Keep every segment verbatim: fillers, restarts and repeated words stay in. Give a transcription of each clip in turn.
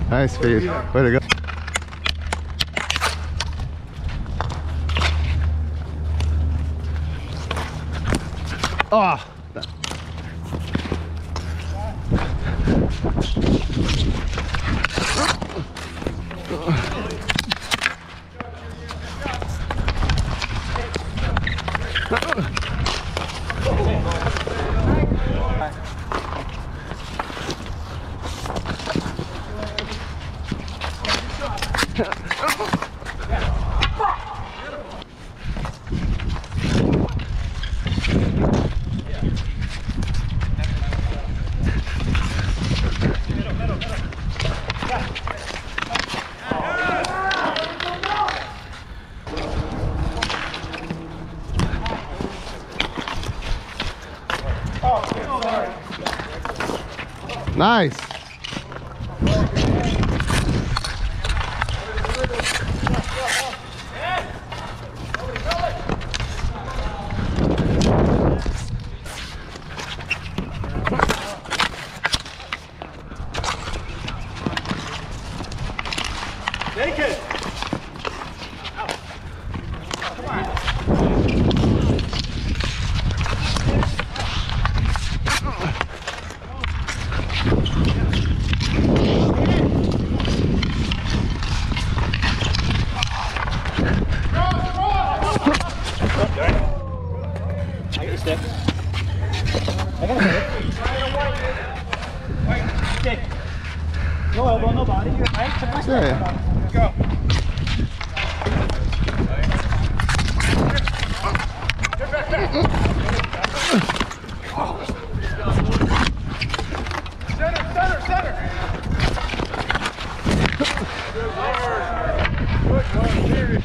Nice feed. Way to go. Oh. Nice. Take it. Come on. I got a stick. I got a stick. Stick. No elbow, no body. Right? Check my stick. Yeah. Go. Get back there. Center, center, center. Good work. Good one, Jerry.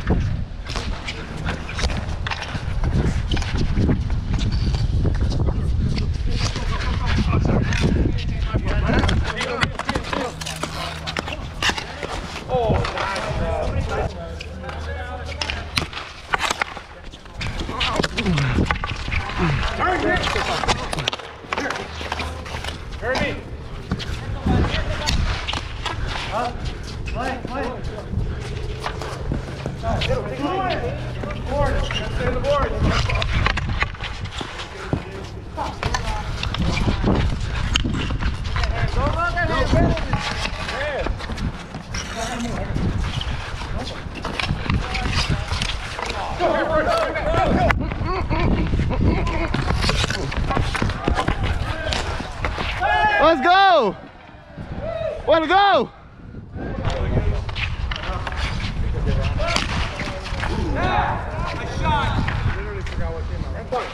Let's go! Way to go! Nice shot! Literally forgot what came out. Point.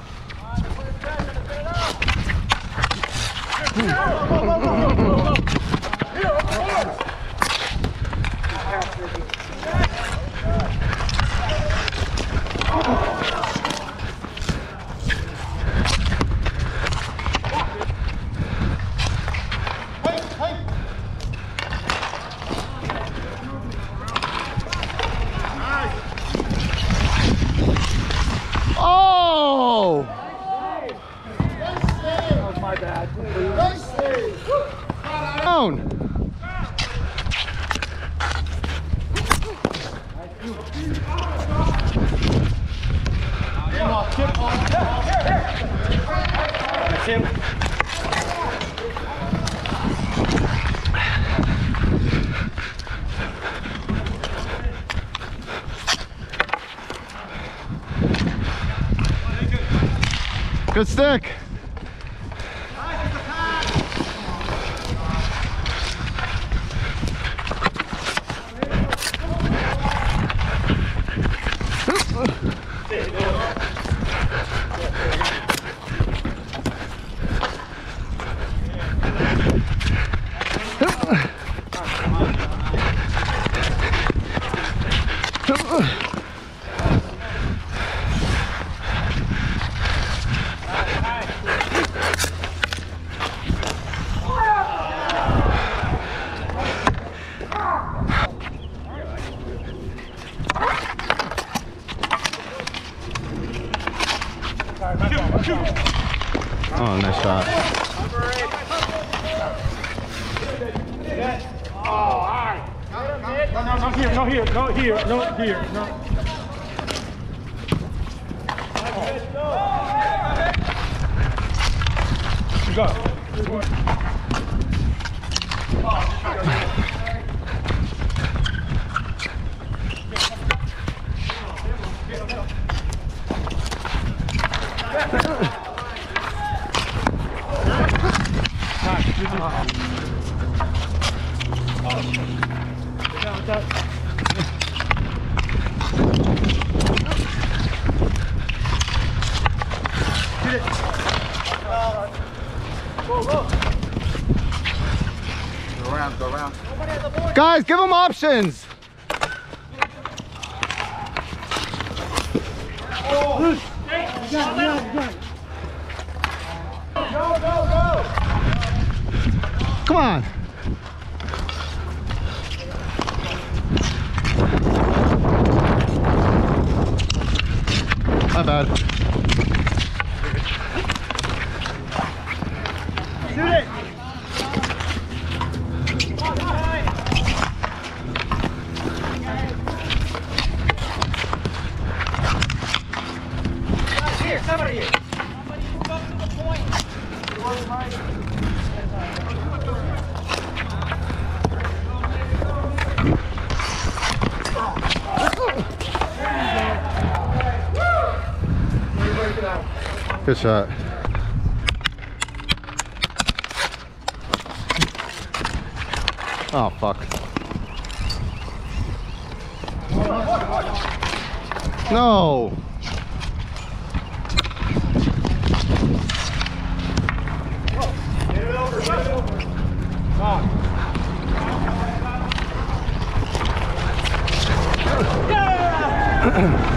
Oh! That was my bad. Down. That's him. Good stick. Oh, nice shot. no, here, no, here, no, here, no. Go. Go around, go around. Guys, give them options. Come on. My bad. Shoot it. Here, somebody here. Somebody move up to the point. Good shot. Oh, fuck. No. Get it over, get it over. Come on.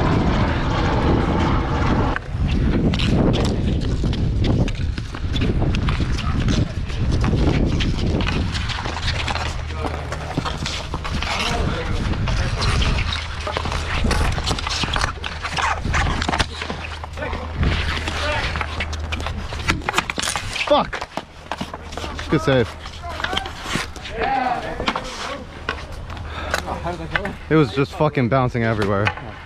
Fuck. Good save. It was just fucking bouncing everywhere.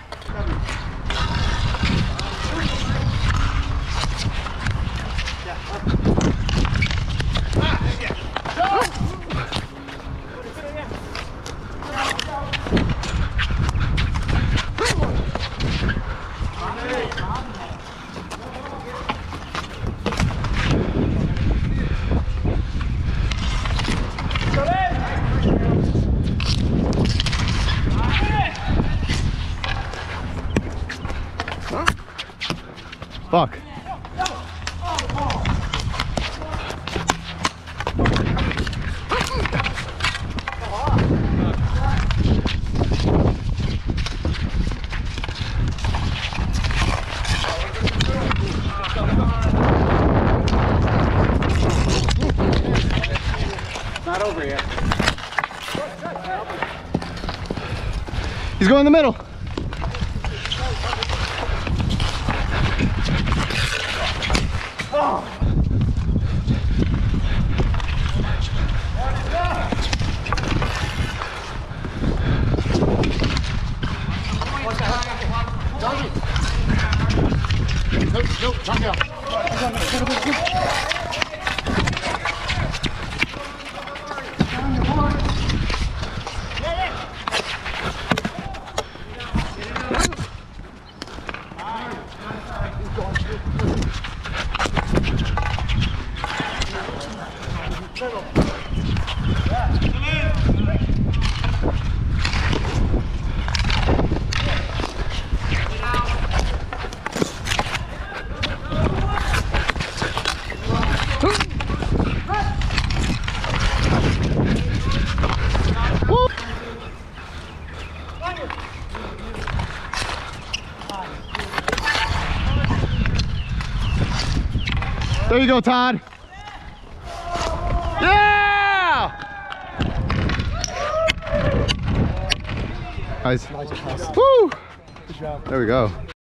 Fuck. Not over yet. He's going in the middle. Oh. Nope, nope, come down. There you go, Todd. Yeah! Nice. Woo! Good job. There we go.